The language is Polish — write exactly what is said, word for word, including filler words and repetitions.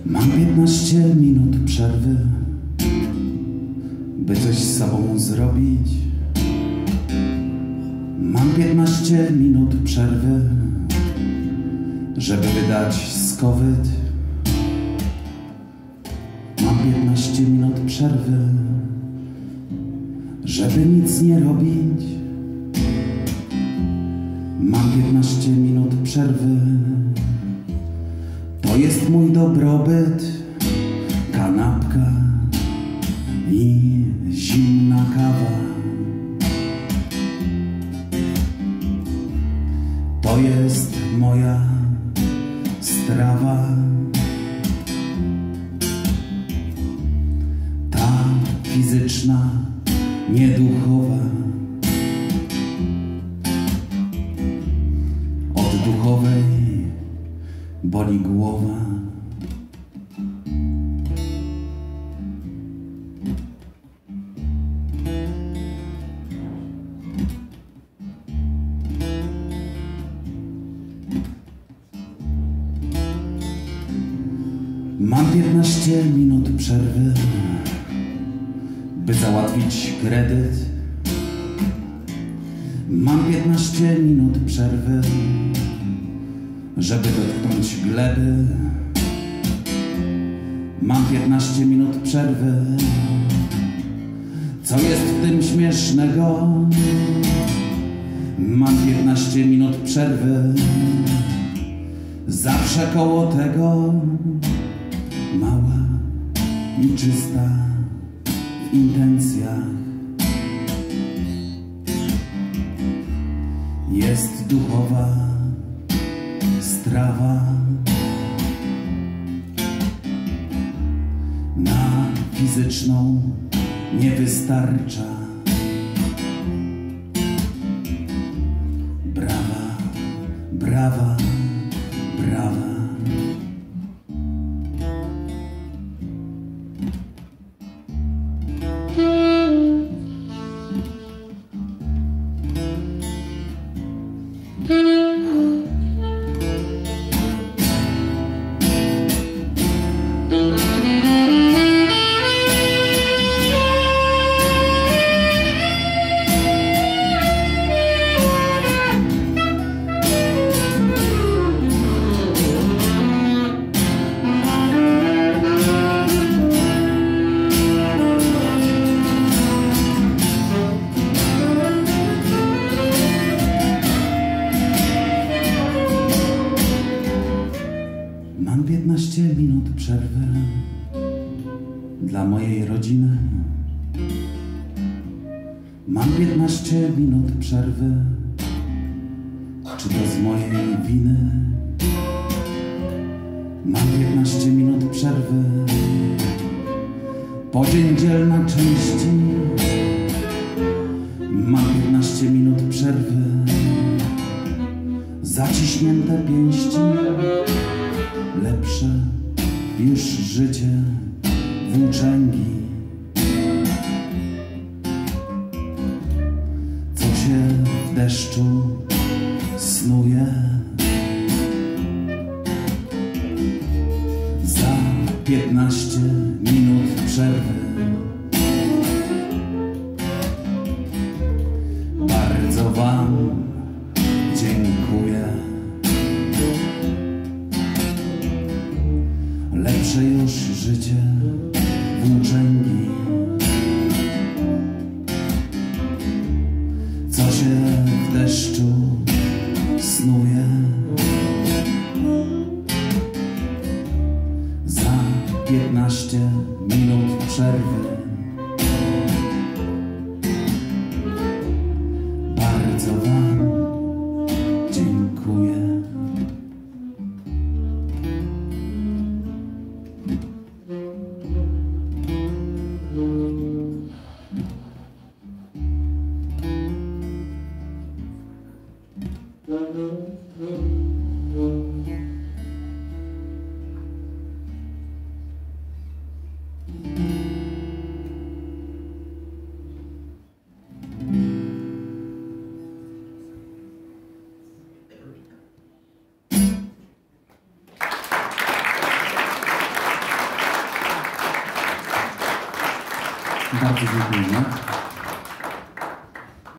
Mam piętnaście minut przerwy, by coś z sobą zrobić. Mam piętnaście minut przerwy, żeby wydać skowyt. Mam piętnaście minut przerwy, żeby nic nie robić. Mam piętnaście minut przerwy, to jest mój dobrobyt. Kanapka i zimna kawa. To jest moja strawa. Ta fizyczna, nieduchowa. Od duchowej boli głowa. Mam piętnaście minut przerwy, by załatwić kredyt. Mam piętnaście minut przerwy, żeby dotknąć gleby. Mam piętnaście minut przerwy. Co jest w tym śmiesznego? Mam piętnaście minut przerwy. Zawsze koło tego. Mała i czysta w intencjach. Jest duchowa strawa. Na fizyczną nie wystarcza. Brawa, brawa, brawa. Mam piętnaście minut przerwy dla mojej rodziny. Mam piętnaście minut przerwy. Czy to z mojej winy? Mam piętnaście minut przerwy. Podziędzielna części. Mam piętnaście minut przerwy. Zaciśnięte pięści. Lepsze już życie włóczęgi. Co się w deszczu snuje. Za piętnaście minut przerwy. Bardzo wam dziękuję. Lepsze już życie włóczęgi. Co się w deszczu snuje. Za piętnaście minut przerwy. Bardzo wam dziękuję. Bardzo dziękujemy.